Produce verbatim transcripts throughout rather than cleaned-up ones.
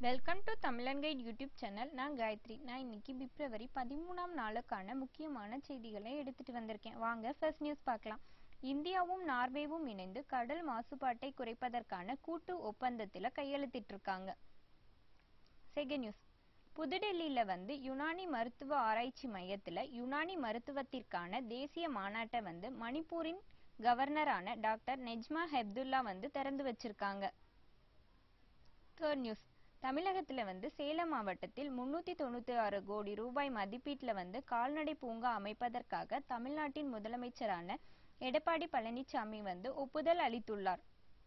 Welcome to Tamilan guide YouTube channel. நான் காயத்ரி. நான் இன்னைக்கு பிப்ரவரி பதிமூணாம் நாளுக்கான முக்கியமான செய்திகளை எடுத்துட்டு வந்திருக்கேன். வாங்க ஃபர்ஸ்ட் நியூஸ் பார்க்கலாம். இந்தியாவும் நார்வேவும் இணைந்து கடல் மாசுபாட்டை குறைப்பதற்கான கூட்டு ஒப்பந்தத்தில் கையெழுத்திட்டு இருக்காங்க. செகண்ட் நியூஸ், புதுடெல்லியில வந்து யுனானி மருத்துவ ஆராய்ச்சி மையத்துல யுனானி மருத்துவத்திற்கான தேசிய மாநாட்டை வந்து மணிப்பூரின் கவர்னரான டாக்டர் நெஜ்மா ஹெப்துல்லா வந்து திறந்து வச்சிருக்காங்க. தேர்ட் நியூஸ், தமிழகத்துல வந்து சேலம் மாவட்டத்தில் முன்னூத்தி தொண்ணூத்தி ஆறு கோடி ரூபாய் மதிப்பீட்டுல வந்து கால்நடை பூங்கா அமைப்பதற்காக தமிழ்நாட்டின் முதலமைச்சரான எடப்பாடி பழனிசாமி வந்து ஒப்புதல் அளித்துள்ளார்.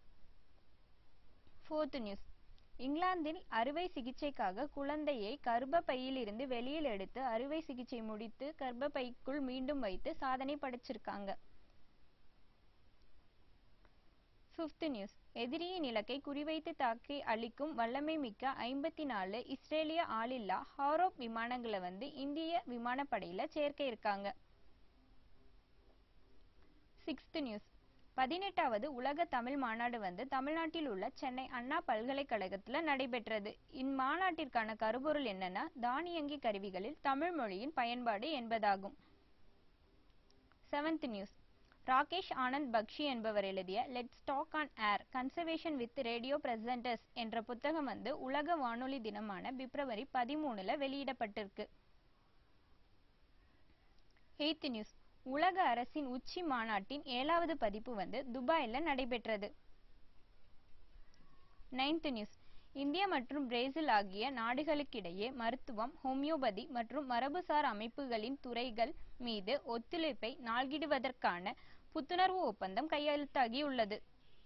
ஃபோர்த் நியூஸ், இங்கிலாந்தில் அறுவை சிகிச்சைக்காக குழந்தையை கர்ப்பப்பையில் இருந்து வெளியில் எடுத்து அறுவை சிகிச்சை முடித்து கர்ப்பப்பைக்குள் மீண்டும் வைத்து சாதனை படைச்சிருக்காங்க. ஃபிஃப்த் நியூஸ், எதிரியின் இலக்கை குறிவைத்து தாக்கி அளிக்கும் வல்லமை மிக்க ஐம்பத்தி நாலு இஸ்ரேலிய ஆளில்லா ஹாரோப் விமானங்களை வந்து இந்திய விமானப்படையில சேர்க்க இருக்காங்க. சிக்ஸ்த் நியூஸ், பதினெட்டாவது உலக தமிழ் மாநாடு வந்து தமிழ்நாட்டில் உள்ள சென்னை அண்ணா பல்கலைக்கழகத்துல நடைபெற்றது. இம்மாநாட்டிற்கான கருப்பொருள் என்னன்னா, தானியங்கி கருவிகளில் தமிழ் மொழியின் பயன்பாடு என்பதாகும். செவன்த் நியூஸ், ராகேஷ் ஆனந்த் பக்ஷி என்பவர் எழுதிய let's talk on air conservation with radio presenters என்ற புத்தகம் வந்து உலக வானொலி தினமான பிப்ரவரி பதிமூணுல வெளியிடப்பட்டிருக்கு. எய்த் நியூஸ், உலக அரசின் உச்சி மாநாட்டின் ஏழாவது பதிப்பு வந்து துபாயில நடைபெற்றது. நைன்த் நியூஸ், இந்தியா மற்றும் பிரேசில் ஆகிய நாடுகளுக்கிடையே மருத்துவம், ஹோமியோபதி மற்றும் மரபுசார் அமைப்புகளின் துறைகள் மீது ஒத்துழைப்பை நாள்கிடுவதற்கான புத்துணர்வு ஒப்பந்தம் கையெழுத்தாகியுள்ளது.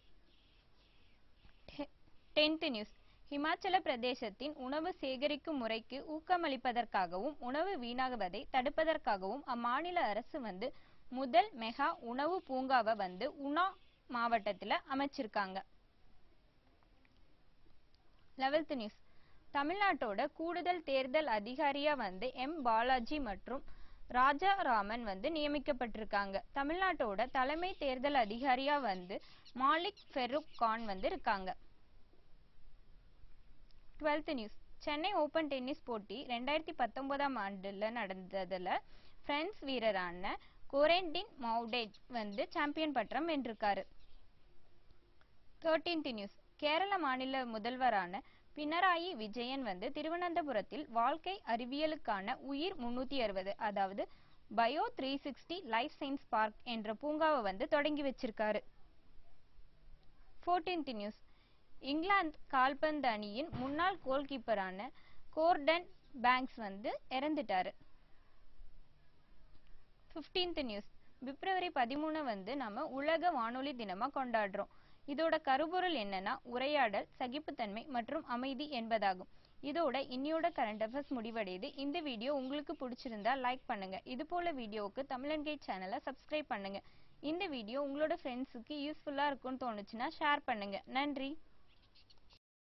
டென்த் நியூஸ், ஹிமாச்சல பிரதேசத்தின் உணவு சேகரிக்கும் முறைக்கு ஊக்கமளிப்பதற்காகவும் உணவு வீணாகுவதை தடுப்பதற்காகவும் அம்மாநில அரசு வந்து முதல் மெகா உணவு பூங்காவை வந்து உனா மாவட்டத்துல அமைச்சிருக்காங்க. லெவல்த் நியூஸ், தமிழ்நாட்டோட கூடுதல் தேர்தல் அதிகாரியா வந்து எம் பாலாஜி மற்றும் ராஜாராமன் வந்து நியமிக்கப்பட்டிருக்காங்க. தமிழ்நாட்டோட தலைமை தேர்தல் அதிகாரியா வந்து மாலிக் ஃபெரூக் கான் வந்து இருக்காங்க. Twelfth news, Chennai open tennis போட்டி ரெண்டாயிரத்தி பத்தொன்பதாம் ஆண்டுல நடந்ததுல பிரான்ஸ் வீரரான கோரெண்டின் மவுடேஜ் வந்து சாம்பியன் பட்டம் வென்றிருக்காரு. தேர்டீன்த் நியூஸ், கேரள மாநில முதல்வரான பினராயி விஜயன் வந்து திருவனந்தபுரத்தில் வாழ்க்கை அறிவியலுக்கான உயிர் முன்னூத்தி அறுபது அதாவது bio three sixty life science park என்ற பூங்காவை வந்து தொடங்கி வச்சிருக்காரு. ஃபோர்டீன்த் நியூஸ், இங்கிலாந்து கால்பந்து அணியின் முன்னாள் கோல் கீப்பரான கோர்டன் பேங்க்ஸ் வந்து இறந்துட்டாரு. பிப்டீன்த் நியூஸ், பிப்ரவரி பதிமூணு வந்து நம்ம உலக வானொலி தினமா கொண்டாடுறோம். இதோட கருப்பொருள் என்னன்னா, உரையாடல், சகிப்புத்தன்மை மற்றும் அமைதி என்பதாகும். இதோட இன்னியோட கரண்ட் அஃபேர்ஸ் முடிவடையுது. இந்த வீடியோ உங்களுக்கு பிடிச்சிருந்தா லைக் பண்ணுங்க. இது போல வீடியோவுக்கு தமிழன் கைட் சேனலை சப்ஸ்கிரைப் பண்ணுங்க. இந்த வீடியோ உங்களோட ஃப்ரெண்ட்ஸுக்கு யூஸ்ஃபுல்லா இருக்கும்னு தோணுச்சுன்னா ஷேர் பண்ணுங்க. நன்றி.